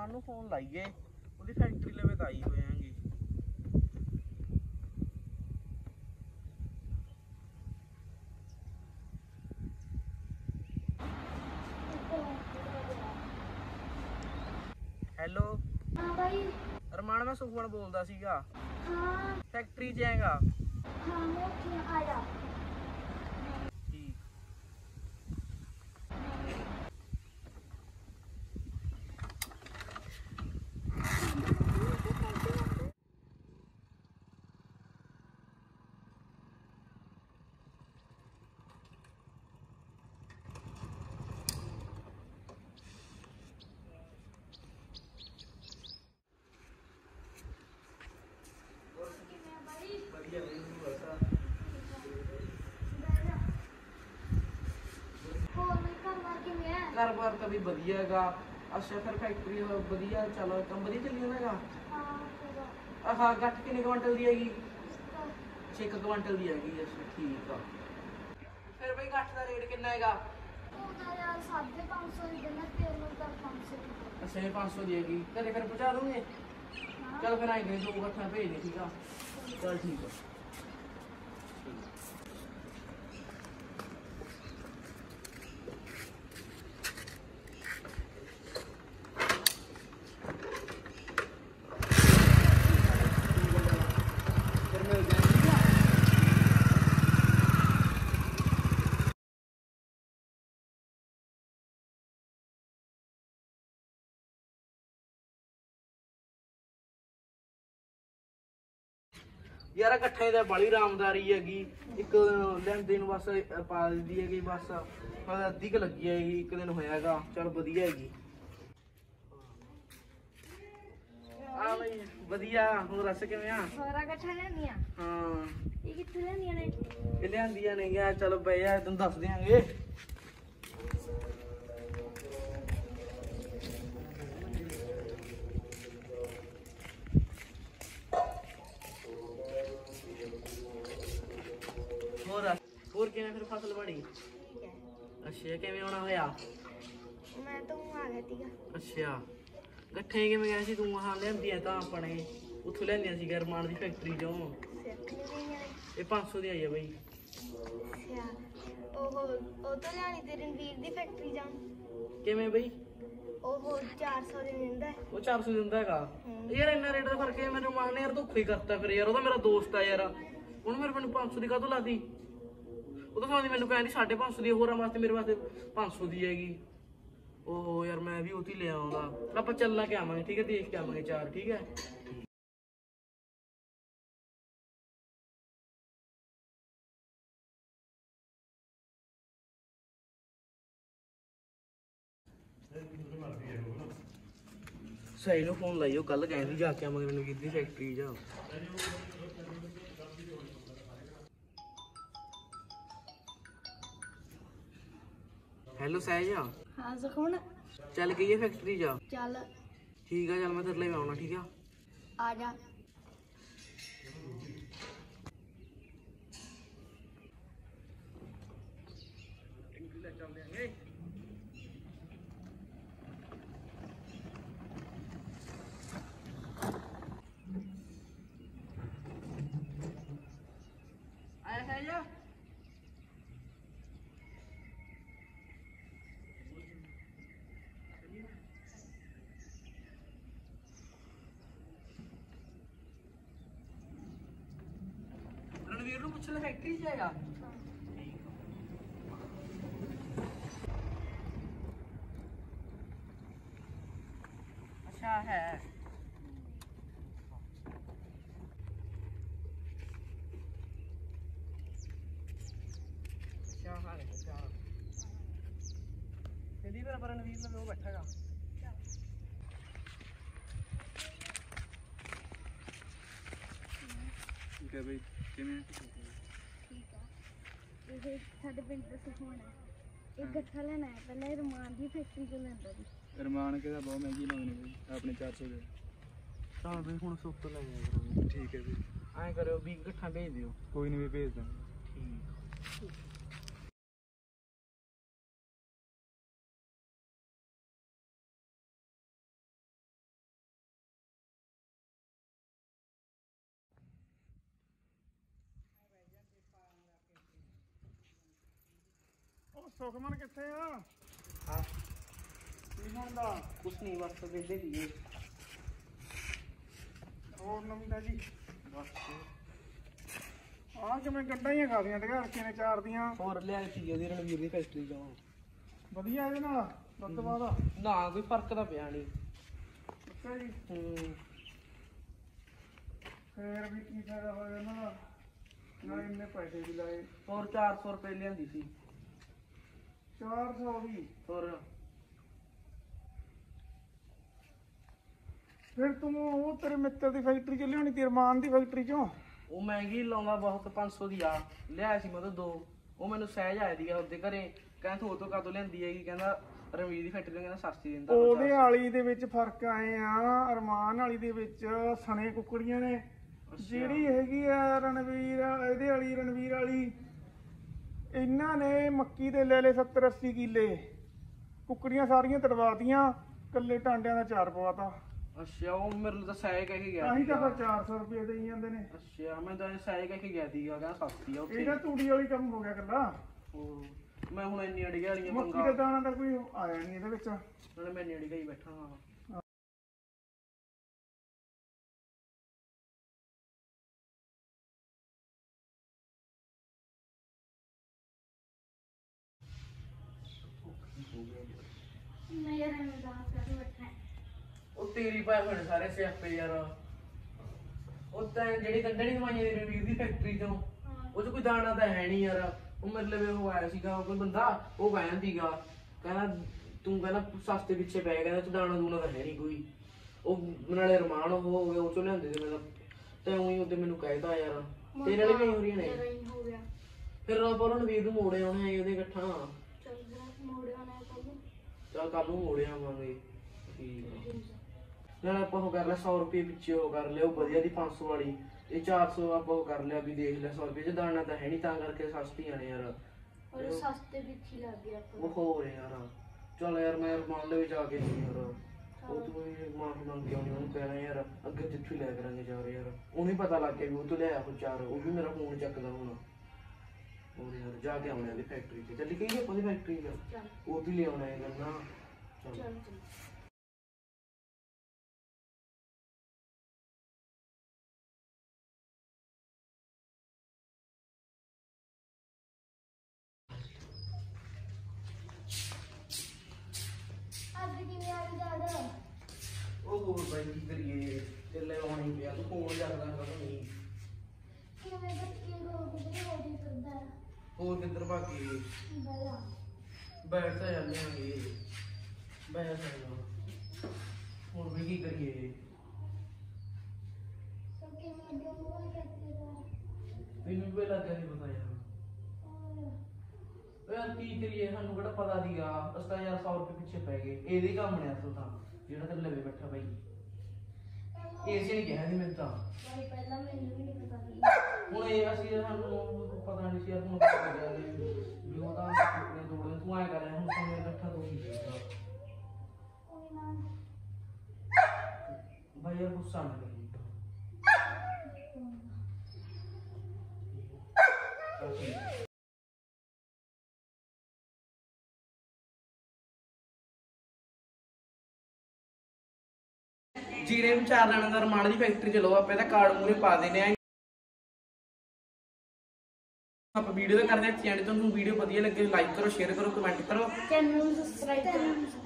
ਅਰਮਾਨ ਨੂੰ ਫੋਨ ਲਾਈਏ, ਉਹਦੀ ਫੈਕਟਰੀ ਲਵੇ ਤਾਂ ਆਈ ਹੋਇਆਂਗੀ। ਹੈਲੋ हाँ भाई। ਅਰਮਾਨ, ਮੈਂ ਸੁਖਮਨ ਬੋਲਦਾ ਸੀਗਾ। हाँ ਫੈਕਟਰੀ 'ਚ ਆਏਗਾ? हाँ मैं ਉੱਥੇ ਆ ਜਾ। ਠੀਕ। ਵਧੀਆ ਬਈ, ਤੂੰ ਦੱਸ। ਹੋਰ ਮੈਂ ਘਰ ਕਿਵੇਂ ਹੈ? ਘਰ-ਬਾਰ ਤਾਂ ਵੀ ਵਧੀਆ ਹੈਗਾ। ਅੱਛਾ, ਫਿਰ ਫੈਕਟਰੀ ਵਧੀਆ ਚੱਲ, ਕੰਮ ਵਧੀਆ ਚੱਲੀ ਜਾਂਦਾ ਹੈਗਾ। ਹਾਂ ਪੂਰਾ। ਆਹ ਗੱਠ ਕਿੰਨੇ ਕੁਆਂਟਲ ਦੀ ਹੈਗੀ? 6 ਕੁਆਂਟਲ ਦੀ ਹੈਗੀ। ਅੱਛਾ ਠੀਕ ਆ। ਫਿਰ ਬਈ ਗੱਠ ਦਾ ਰੇਟ ਕਿੰਨਾ ਹੈਗਾ? ਉਹਦਾ ਯਾਰ 550 ਦੀ ਦੇਣਾ, ਤੇਲ ਨੂੰ ਤਾਂ 500 ਦੀ ਦੇ। ਅੱਛਾ, ਇਹ 500 ਦੀ ਹੈਗੀ। ਘਰੇ ਫਿਰ ਪਹੁੰਚਾ ਦੋਗੇ? ਹਾਂ ਚੱਲ ਫਿਰ ਆਏ ਗਏ, 2 ਗੱਠਾਂ ਭੇਜ ਦੇ। ਠੀਕ ਆ, ਚੱਲ ਠੀਕ ਆ। ਫਿਰ ਮਿਲ ਜਾਏਗੀ। ਯਾਰ ਇਕੱਠੇ ਤਾਂ ਬੜੀ ਆਰਾਮਦਾਰੀ ਹੈਗੀ। ਇੱਕ ਲੈਂਦੇ ਨੂੰ ਬਸ ਪਾ ਦਿੰਦੀ ਹੈਗੀ, ਬਸ ਅੱਧੀ ਕੁ ਲੱਗੀ ਹੈਗੀ, ਇੱਕ ਦਿਨ ਹੋਇਆਗਾ। ਚੱਲ ਵਧੀਆ ਹੈਗੀ। ਆ ਬਈ ਵਧੀਆ। ਹੋਰ ਦੱਸ ਕਿਵੇਂ ਆ? ਸਾਰਾ ਇਕੱਠਾ ਲੈਣੀਆਂ। ਹਾਂ, ਇਹ ਕਿੱਥੇ ਲੈਣੀਆਂ ਨੇ? ਇਹ ਲਿਆਂਦੀਆਂ ਨੇ ਗਿਆ। ਚਲੋ ਬਈ ਯਾਰ, ਤੈਨੂੰ ਦੱਸ ਦਿਆਂਗੇ। ਹੋਰ ਕਿਵੇਂ ਫਿਰ ਫਸਲ ਬਣੀ? ਠੀਕ ਹੈ। ਅੱਛਾ, ਕਿਵੇਂ ਆਉਣਾ ਹੋਇਆ? ਮੈਂ ਤਾਂ ਆ ਗਿਆ ਸੀਗਾ। ਅੱਛਾ, ਗੱਠੇ ਕਿਵੇਂ ਗਿਆ ਸੀ ਤੂੰ? ਆਹ ਲਿਆਂਦੀਆਂ ਤਾਂ ਆਪਣੇ ਉੱਥੋਂ ਲਿਆਂਦੀਆਂ ਸੀ ਅਰਮਾਨ ਦੀ ਫੈਕਟਰੀ ਚੋਂ। ਇਹ 500 ਦੀ ਆਈ ਆ ਬਈ। ਅੱਛਾ, ਉਹ ਤਾਂ ਲਿਆਣੀ ਤੇ ਰਣਵੀਰ ਦੀ ਫੈਕਟਰੀ ਜਾਂ ਕਿਵੇਂ ਬਈ? ਉਹ 400 ਦੇ ਦਿੰਦਾ ਹੈ। ਉਹ 400 ਦਿੰਦਾ ਹੈਗਾ। ਯਾਰ ਇੰਨਾ ਰੇਟ ਦਾ ਫਰਕ ਹੈ। ਮੈਨੂੰ ਮਾਨ ਨੇ ਯਾਰ ਧੋਖਾ ਹੀ ਕਰਤਾ। ਫਿਰ ਯਾਰ ਉਹਦਾ ਮੇਰਾ ਦੋਸਤ ਆ ਯਾਰ, ਉਹਨੂੰ ਮੈਨੂੰ 500 ਦੀ ਕਾਹਤੋਂ ਲਾਤੀ? ਉਹ ਤਾਂ ਸਮਝਦੀ ਮੈਨੂੰ ਕਹਿੰਦੀ 550 ਦੀ, ਹੋਰਾਂ ਵਾਸਤੇ ਮੇਰੇ ਵਾਸਤੇ 500 ਦੀ ਹੈਗੀ। ਉਹ ਯਾਰ ਮੈਂ ਵੀ ਉਹ ਹੀ ਲਿਆ ਆਉਂਦਾ। ਆਪਾਂ ਚੱਲ ਕੇ ਆਵਾਂਗੇ, ਠੀਕ ਹੈ, ਦੇਖ ਕੇ ਆਵਾਂਗੇ 4। ਠੀਕ ਹੈ। ਸਹੀ ਨੂੰ ਫੋਨ ਲਾਈਓ, ਕੱਲ ਕਹਿੰਦੀ ਜਾ ਕੇ ਆਵਾਂਗੇ ਮੈਨੂੰ ਕਿੱਦੀ ਫੈਕਟਰੀ ਜਾ। ਹੈਲੋ ਸਹਿਜ। ਹਾਂ ਸੁਖਮਨ, ਚੱਲ ਗਈ ਫੈਕਟਰੀ ਜਾ। ਚੱਲ ਠੀਕ ਆ, ਚੱਲ ਮੈਂ ਤੇਰੇ ਲਈ ਆਉਣਾ। ਠੀਕ ਆ, ਆ ਜਾ। ਆਇਆ ਸਹਿਜ। ਰਣਵੀਰ ਨੂੰ ਪੁੱਛ ਲੈ, ਫੈਕਟਰੀ 'ਚ ਹੈਗਾ। ਅੱਛਾ ਹੈ। ਅੱਛਾ ਹਾਂ, ਅੱਛਾ ਕਹਿੰਦੀ ਫਿਰ ਪਰ ਰਣਵੀਰ ਨਾਲ ਉਹ ਬੈਠਾ ਹੈਗਾ। ਠੀਕ ਹੈ ਬਈ, ਕਿਵੇਂ? ਠੀਕ ਆ। ਇਹ ਸਾਡੇ ਪਿੰਡ ਦਾ ਸੁਖਮਨ ਹੈ। ਇਹ ਗੱਠਾ ਲੈਣਾ ਹੈ। ਪਹਿਲਾਂ ਇਹ ਰਮਾਨ ਦੀ ਫੈਕਟਰੀ ਤੋਂ ਲੈਂਦਾ ਸੀ। ਰਮਾਨ ਕਿਹਦਾ ਬਹੁਤ ਮਹਿੰਗੀ ਲਾਉਣੀ ਬਈ, ਆਪਣੇ 400 ਦੇ। ਚੱਲ ਬਈ ਹੁਣ ਸੁੱਕ ਤੋਂ ਲੈ ਜਾਇਆ। ਠੀਕ ਹੈ ਬਈ, ਐਂ ਕਰਿਓ 20 ਗੱਠਾਂ ਭੇਜ ਦਿਓ। ਕੋਈ ਨਹੀਂ ਵੀ ਭੇਜ ਦਾਂਗੇ। ਠੀਕ। ਸੁਖਮਨ ਕਿੱਥੇ ਆ? ਹਾਂ ਕੀ ਹੁੰਦਾ? ਕੁਛ ਨਹੀਂ ਬਸ ਵੇਲੇ ਦੀਏ ਹੋਰ ਨਵੀਂ ਜੀ? ਬਸ ਆ ਕਿਵੇਂ ਗੱਡਾਂ ਹੀ ਖਾਦੀਆਂ ਤੇ ਰੱਖੀਆਂ ਨੇ ਚਾਰ ਦੀਆਂ। ਹੋਰ ਲਿਆਈ ਸੀ ਉਹਦੀ ਰਣਵੀਰ ਦੀ ਫੈਕਟਰੀ ਚੋਂ। ਵਧੀਆ ਇਹਦੇ ਨਾਲ ਦੁੱਧ ਬਾਦਾ ਨਾ ਕੋਈ ਫਰਕ ਤਾਂ ਪਿਆ ਨਹੀਂ। ਅੱਛਾ ਜੀ। ਫੇਰ ਵੀ ਕੀ ਫਾਇਦਾ ਹੋਇਆ ਇਹਨਾਂ ਦਾ? ਨਾ ਇੰਨੇ ਪੈਸੇ ਵੀ ਲਾਏ। ਹੋਰ 400 ਰੁਪਏ ਲਿਆਂਦੀ ਸੀ। 400 ਵੀ? ਹੋਰ ਫਿਰ ਤੂੰ ਉਹ ਤੇਰੇ ਮਿੱਤਰ ਦੀ ਫੈਕਟਰੀ ਚ ਲਿਆਉਣੀ ਤੀ, ਅਰਮਾਨ ਦੀ ਫੈਕਟਰੀ ਚੋਂ। ਉਹ ਮਹਿੰਗੀ ਲਾਉਂਦਾ ਬਹੁਤ, 500 ਦੀ ਆ ਲਿਆਇਆ ਸੀ ਮੈਂ ਤਾਂ 2। ਉਹ ਮੈਨੂੰ ਸਹਿਜ ਆਇਆ ਸੀਗਾ ਉਹਦੇ ਘਰੇ, ਕਹਿੰਦਾ ਤੂੰ ਉਹ ਤੋਂ ਕਾਹਤੋਂ ਲਿਆਂਦੀ ਹੈਗੀ, ਕਹਿੰਦਾ ਰਣਵੀਰ ਦੀ ਫੈਕਟਰੀ ਤੋਂ ਕਹਿੰਦਾ ਸਸਤੀ ਦਿੰਦਾ। ਉਹਦੇ ਵਾਲੀ ਦੇ ਵਿੱਚ ਫਰਕ ਆਏ ਆ, ਅਰਮਾਨ ਵਾਲੀ ਦੇ ਵਿੱਚ ਸਣੇ ਕੁੱਕੜੀਆਂ ਨੇ। ਜਿਹੜੀ ਹੈਗੀ ਆ ਰਣਵੀਰ, ਇਹਦੇ ਵਾਲੀ ਰਣਵੀਰ ਵਾਲੀ, ਇਹਨਾਂ ਨੇ ਮੱਕੀ ਦੇ ਲੈ ਲਏ 70-80 ਕਿੱਲੇ, ਕੁੱਕੜੀਆਂ ਸਾਰੀਆਂ ਤੜਵਾਤੀਆਂ, ਕੱਲੇ ਟਾਂਡਿਆਂ ਦਾ 4 ਪਵਾਤਾ। ਅੱਛਾ ਉਹ ਮੇਰੇ ਲਈ ਤਾਂ ਸਹਿਜ ਕਹਿ ਕੇ ਗਿਆ ਆਹੀ ਤਾਂ 400 ਰੁਪਏ ਦੇਈ ਜਾਂਦੇ ਨੇ। ਅੱਛਾ ਮੈਂ ਤਾਂ ਸਹਿਜ ਕਹਿ ਕੇ ਗਿਆ ਸੀਗਾ, ਕਹਿੰਦਾ ਸਸਤੀ ਆ ਉੱਥੇ। ਇਹਦਾ ਤੂੜੀ ਵਾਲੀ ਕੰਮ ਹੋ ਗਿਆ ਕੱਲਾ। ਮੈਂ ਹੁਣ ਇੰਨੀ ਅੜੀਆਂ ਵਾਲੀਆਂ ਮੱਕੀ ਪੰਗਾ ਦੇ ਦਾਣਾ ਦਾ ਕੋਈ ਆਇਆ ਨਹੀਂ ਇਹਦੇ ਵਿੱਚ। ਨਾਲੇ ਮੈਂ ਇੰਨੀ ਅੜੀਆਂ ਹੀ ਬੈਠਾ ਹਾਂ। ਮੈਂ ਯਾਰ ਐਵੇਂ ਦਾ ਕਰ ਬੈਠਾ। ਉਹ ਤੇਰੀ ਪਾਏ ਹੋਣੇ ਸਾਰੇ ਸਿਆਪੇ ਯਾਰ। ਉਹ ਤਾਂ ਜਿਹੜੀ ਕੰਡਣੀ ਦਵਾਈਆਂ ਦੀ ਰਣਵੀਰ ਦੀ ਫੈਕਟਰੀ ਚੋਂ, ਉਹ ਚ ਕੋਈ ਦਾਣਾ ਤਾਂ ਹੈ ਨਹੀਂ ਯਾਰ। ਉਹ ਮੇਰੇ ਲਈ ਉਹ ਆਇਆ ਸੀਗਾ ਕੋਈ ਬੰਦਾ, ਉਹ ਕਹਿੰਦਾ ਸੀਗਾ, ਕਹਿੰਦਾ ਤੂੰ ਕਹਿੰਦਾ ਸਸਤੇ ਪਿੱਛੇ ਪੈ ਗਿਆ, ਤੇ ਦਾਣਾ ਦੂਣਾ ਤਾਂ ਹੈ ਨਹੀਂ ਕੋਈ। ਉਹ ਨਾਲੇ ਰਮਾਨ ਉਹ ਹੋ ਗਿਆ, ਉਹ ਚੋਂ ਲਿਆਂਦੇ ਸੀ ਮੈਂ ਤਾਂ, ਤੇ ਉਹੀ ਉਹਦੇ ਮੈਨੂੰ ਕਹਿਤਾ ਯਾਰ ਤੇਰੇ ਵਾਲੀ ਨਹੀਂ ਹੋ ਰਹੀਆਂ ਨੇ। ਹੋ ਗਿਆ ਫਿਰ ਆਪਾਂ ਰਣਵੀਰ ਨੂੰ ਮੋੜੇ ਆਉਣੇ ਉਹਦੇ ਇਕੱਠਾ। ਚੱਲ ਜਰਾ ਮੋੜਿਆ ਨਾ ਕੱਲ। ਚੱਲ ਕੱਲ ਨੂੰ ਮੋੜੇ ਆਵਾਂਗੇ। ਠੀਕ ਆ ਨਾਲ ਆਪਾਂ ਉਹ ਕਰ ਲਿਆ 100 ਰੁਪਏ ਪਿੱਛੇ ਉਹ ਕਰ ਲਿਆ, ਉਹ ਵਧੀਆ ਦੀ 500 ਵਾਲੀ। ਇਹ 400 ਆਪਾਂ ਉਹ ਕਰ ਲਿਆ ਵੀ ਦੇਖ ਲਿਆ, 100 ਰੁਪਏ ਚ ਦਾਣਾ ਤਾਂ ਹੈ ਨਹੀਂ, ਤਾਂ ਕਰਕੇ ਸਸਤੀਆਂ ਨੇ ਯਾਰ। ਔਰ ਸਸਤੇ ਵਿੱਚ ਹੀ ਲੱਗ ਗਿਆ ਉਹ ਹੋਰ ਯਾਰ। ਚੱਲ ਯਾਰ ਮੈਂ ਰਮਾਨ ਦੇ ਵਿੱਚ ਆ ਕੇ ਨਹੀਂ ਯਾਰ, ਉਹ ਤੂੰ ਮਾਫੀ ਮੰਗ ਕੇ ਆਉਣੀ, ਉਹਨੂੰ ਕਹਿਣਾ ਯਾਰ ਅੱਗੇ ਜਿੱਥੋਂ ਲੈ ਕਰਾਂਗੇ ਚਾਰ ਯਾਰ। ਉਹਨੂੰ ਪਤਾ ਲੱਗ ਗਿਆ ਵੀ ਉਹ ਤੋਂ ਲਿਆ ਉਹ 4, ਉਹ ਵੀ ਮੇਰਾ ਫੋਨ ਚੱਕਦਾ ਹੁਣ। ਹੋਰ ਯਾਰ ਜਾ ਕੇ ਆਉਣੇ ਉਹਦੀ ਫੈਕਟਰੀ 'ਚ। ਚੱਲੀ ਕਹੀਏ ਆਪਾਂ ਦੀ ਫੈਕਟਰੀ 'ਚ, ਉਹ ਵੀ ਲਿਆਉਣਾ ਹੈ ਕਰਨਾ। ਚੱਲ ਅੱਜ ਕਿਵੇਂ ਆ ਗਈ ਦਾਦਾ? ਉਹ ਹੋਰ ਬਾਈ ਕੀ ਕਰੀਏ, ਚੱਲੇ ਆਉਣੀ ਪਿਆ। ਤੂੰ ਫੋਨ ਚੱਕਦਾ ਨਹੀਂ। ਕਿਵੇਂ ਬੱਚੇ ਰੋ ਕਿਧਰੇ ਹੋ ਗਈ ਕਰਦਾ? ਹੋਰ ਕਿੱਧਰ ਭਾਗੀ? ਬੜਾ ਬੈਠ ਤਾਂ ਜਾਂਦੇ ਆਂਗੇ, ਬੈਠ ਜਾ। ਹੁਣ ਵੀ ਕੀ ਕਰੀਏ? ਸਭ ਕਿਵੇਂ ਅੱਗੇ ਮੋੜ ਕਰਤੇ ਦਾ? ਮੈਨੂੰ ਵੀ ਲੱਗਿਆ ਨਹੀਂ ਪਤਾ ਯਾਰ। ਯਾਰ ਕੀ ਕਰੀਏ, ਸਾਨੂੰ ਕਿਹੜਾ ਪਤਾ ਸੀਗਾ। ਅਸੀਂ ਤਾਂ ਯਾਰ 100 ਰੁਪਏ ਪਿੱਛੇ ਪੈ ਗਏ। ਇਹਦੇ ਕੰਮ ਨੇ ਅਸਲ ਤਾਂ, ਜਿਹੜਾ ਤੇਰੇ ਲਵੇ ਬੈਠਾ ਬਾਈ। ਇਸੇ ਨੇ ਕਿਹਾ ਸੀ ਮੈਨੂੰ ਤਾਂ। ਭਾਈ ਪਹਿਲਾਂ ਮੈਨੂੰ ਵੀ ਨਹੀਂ ਪਤਾ ਸੀ। ਹੁਣ ਇਹ ਅਸੀਂ ਸਾਨੂੰ ਪਤਾ ਨਹੀਂ ਸੀ ਯਾਰ, ਹੁਣ ਪਤਾ ਲੱਗਿਆ ਵੀ ਉਹ ਤਾਂ ਆਪਣੇ ਦੋੜੇ ਤੂੰ ਆਇਆ ਕਰ ਰਿਹਾ। ਹੁਣ ਸਮੇਂ ਇਕੱਠਾ ਤੋਂ ਹੀ ਕੋਈ ਨਾ ਭਾਈ ਯਾਰ ਗੁੱਸਾ ਨਾ ਕਰੀ। ਜੀਰੇ ਨੂੰ 4 ਲੈਣਾ ਦਾ ਰਮਾਨ ਦੀ ਫੈਕਟਰੀ ਚ ਲਓ। ਆਪਾਂ ਇਹਦਾ ਕਾਰਡ ਮੂਰੇ ਪਾ ਦੇਣੇ ਆ। ਆਪਾਂ ਵੀਡੀਓ ਤਾਂ ਕਰਦੇ ਹਾਂ ਐਂਡ। ਤੁਹਾਨੂੰ ਵੀਡੀਓ ਵਧੀਆ ਲੱਗੇ ਲਾਈਕ ਕਰੋ, ਸ਼ੇਅਰ ਕਰੋ, ਕਮੈਂਟ ਕਰੋ, ਚੈਨਲ ਨੂੰ ਸਬਸਕ੍ਰਾਈਬ ਕਰੋ।